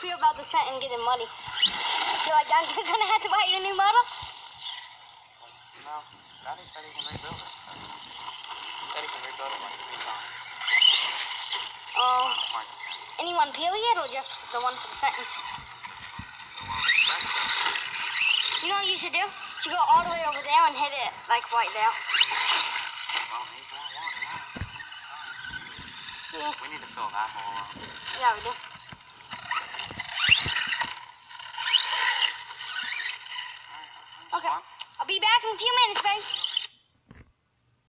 feel about the set and getting muddy? Feel like Daddy's gonna have to buy you a new motor? No, Daddy said he can rebuild it. He said he can rebuild it once he moves on. Any one period or just the one for the setting? You know what you should do? You should go all the way over there and hit it like right there. Well, he's got water now. Yeah. We need to fill that hole up. Yeah, we do. Okay. I'll be back in a few minutes, babe.